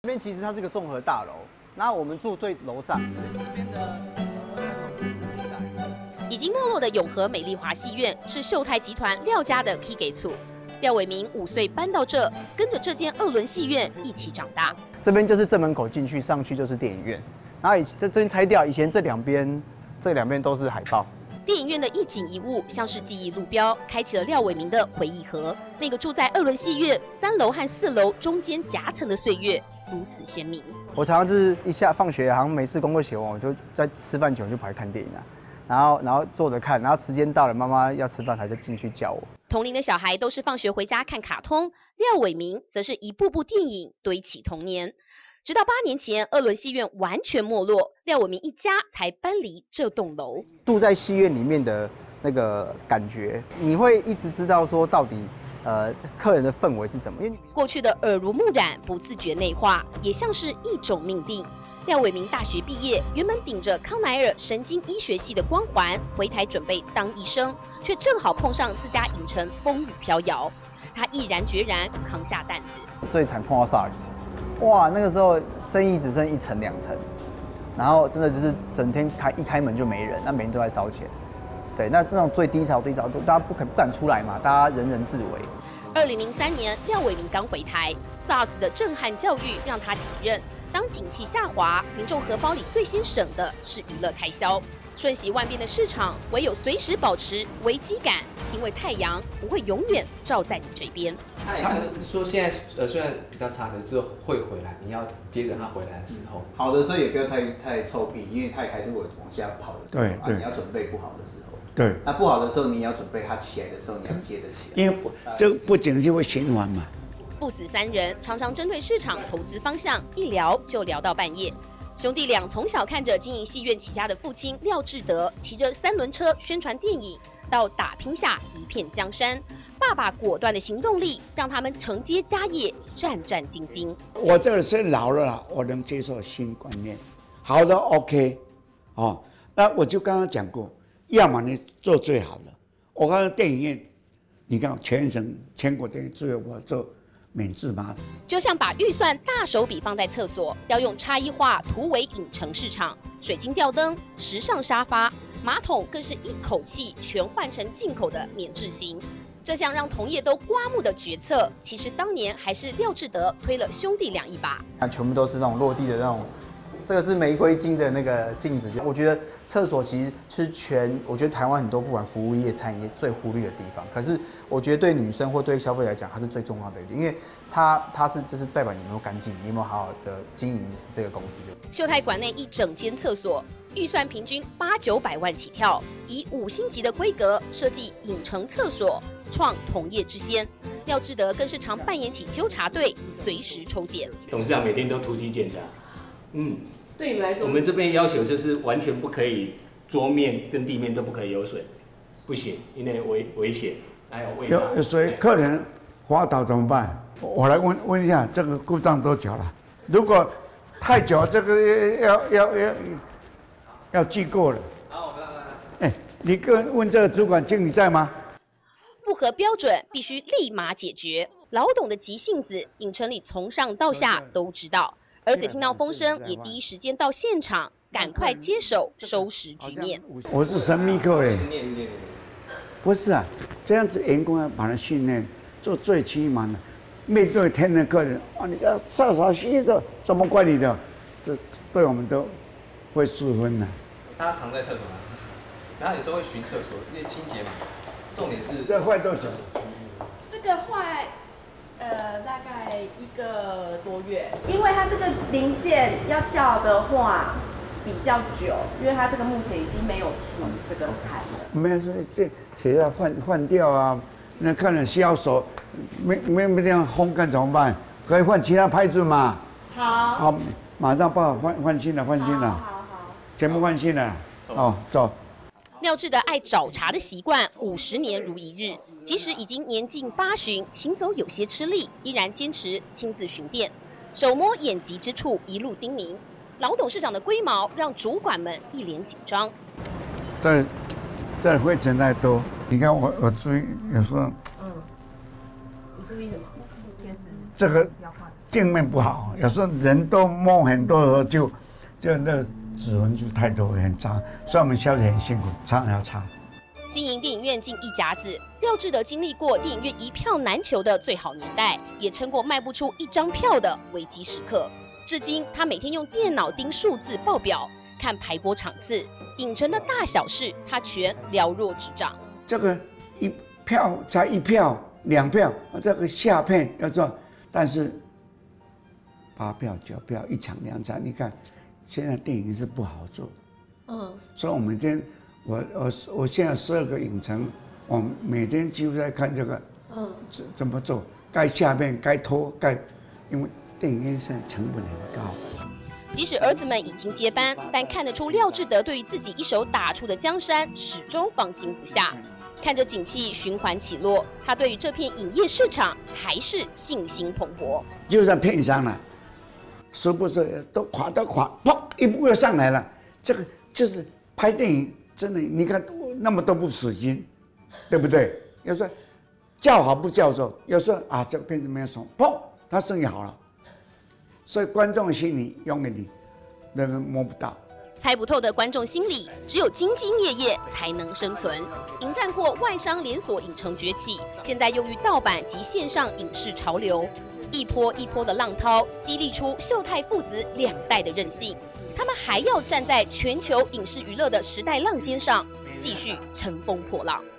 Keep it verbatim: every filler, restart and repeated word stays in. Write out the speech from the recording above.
这边其实它是个综合大楼，然后我们住最楼上。这边的已经没落的永和美丽华戏院是秀泰集团廖家的 K 给处。廖伟明五岁搬到这，跟着这间二轮戏院一起长大。 这边就是正门口进去，上去就是电影院。然后以这这边拆掉，以前这两边这两边都是海报。 电影院的一景一物像是记忆路标，开启了廖伟明的回忆盒。那个住在二轮戏院三楼和四楼中间夹层的岁月，如此鲜明。 我常常是一下放学，好像没事功课写完，我就在吃饭前我就跑来看电影啊。然后，然后坐着看，然后时间到了，妈妈要吃饭，她就进去叫我。 同龄的小孩都是放学回家看卡通，廖伟明则是一部部电影堆起童年。直到八年前，二轮戏院完全没落，廖伟明一家才搬离这栋楼。 住在戏院里面的那个感觉，你会一直知道说到底，呃，客人的氛围是什么？因为过去的耳濡目染、不自觉内化，也像是一种命定。廖伟明大学毕业，原本顶着康乃尔神经医学系的光环，回台准备当医生，却正好碰上自家影城风雨飘摇，他毅然决然扛下担子。 最惨碰到 SARS， 哇，那个时候生意只剩一层两层，然后真的就是整天开一开门就没人，那每天都在烧钱。对，那那种最低潮低潮都大家不肯不敢出来嘛，大家人人自危。 二零零三年，廖伟明刚回台 ，SARS 的震撼教育让他体认。当景气下滑，民众荷包里最先省的是娱乐开销。瞬息万变的市场，唯有随时保持危机感，因为太阳不会永远照在你这边。 他说现在呃虽然比较差，可是之后会回来，你要接着他回来的时候。 好的时候也不要太太臭屁，因为他也还是会往下跑的时候， 对对、啊， 你要准备不好的时候。 对， 那不好的时候，你也要准备他起来的时候，你要接得起来。 因为不这不景气会循环嘛。 父子三人常常针对市场投资方向一聊就聊到半夜。兄弟俩从小看着经营戏院起家的父亲廖志德骑着三轮车宣传电影，到打拼下一片江山。爸爸果断的行动力让他们承接家业，战战兢兢。 我这个是老了啦，我能接受新观念，好的 OK， 哦，那我就刚刚讲过，要么你做最好的。我看电影院，你看全省全国电影只有我做。免治马桶， 就像把预算大手笔放在厕所，要用差异化突围影城市场。水晶吊灯、时尚沙发、马桶更是一口气全换成进口的免治型。这项让同业都刮目的决策，其实当年还是廖志德推了兄弟俩一把。 那全部都是那种落地的那种，这个是玫瑰金的那个镜子。我觉得厕所其实是全，我觉得台湾很多不管服务业、餐饮业最忽略的地方。可是我觉得对女生或对消费来讲，它是最重要的一点，因为它它是就是代表你有没有干净，你有没有好好的经营这个公司就。 秀泰馆内一整间厕所，预算平均八九百万起跳，以五星级的规格设计影城厕所，创同业之先。廖志德更是常扮演起纠察队，随时抽检。 董事长每天都突击检查。嗯， 对你们来说， 我们这边要求就是完全不可以桌面跟地面都不可以有水，不行，因为危危险。还有味道。 有水，客人滑倒怎么办？我来问问一下，这个故障多久了？如果太久，这个要要要要记过了。好，我来来来。哎，你跟问这个主管经理在吗？ 不合标准必须立马解决。老董的急性子，影城里从上到下都知道。儿子听到风声，也第一时间到现场，赶快接手收拾局面。 我是神秘客哎。不是啊，这样子员工要把他训练做最起码的，面对天的客人啊，你这傻傻兮的，怎么管理的？这对我们都会失分的。 大家常在厕所吗？然后有时候会巡厕所，因为清洁嘛。重点是这坏多久？ 这个坏，呃，大概一个多月，因为它这个零件要叫的话。比较久，因为它这个目前已经没有出这个产了。 没有说这谁要换换掉啊？那客人销售没没没这样烘干怎么办？可以换其他牌子嘛？ 好。 好，马上帮我换换新的，换新的。 好好好。 全部换新的。哦，走。 廖志德爱找茬的习惯，五十年如一日。即使已经年近八旬，行走有些吃力，依然坚持亲自巡店，手摸眼疾之处，一路叮咛。老董事长的龟毛让主管们一脸紧张。 这这灰尘太多，你看我我注意有时候。 嗯。你注意什么？贴纸。 这个镜面不好，有时候人都摸很多的时候就就那指纹就太多很脏，所以我们小姐很辛苦，常常要擦。 经营电影院近一甲子，廖志德经历过电影院一票难求的最好年代，也撑过卖不出一张票的危机时刻。至今，他每天用电脑盯数字报表，看排播场次，影城的大小事，他全了若指掌。 这个一票才一票、两票，这个下片要做，但是八票、九票，一场两场，你看现在电影是不好做。嗯，所以我每天。我我我现在十二个影城，我每天几乎在看这个，嗯，怎怎么做，该下面该拖该，因为电影院现在成本很高。 即使儿子们已经接班，但看得出廖志德对于自己一手打出的江山始终放心不下。看着景气循环起落，他对于这片影业市场还是信心蓬勃。 就算片商了，是不是都垮都垮，砰一步又上来了？这个就是拍电影。真的，你看那么多部死心，对不对？有时候叫好不叫座，有时候啊这个片子没有送，砰，他生意好了，所以观众心里永远你那个摸不到。 猜不透的观众心理，只有兢兢业业才能生存。迎战过外商连锁影城崛起，现在又遇盗版及线上影视潮流，一波一波的浪涛，激励出秀泰父子两代的韧性。他们还要站在全球影视娱乐的时代浪尖上，继续乘风破浪。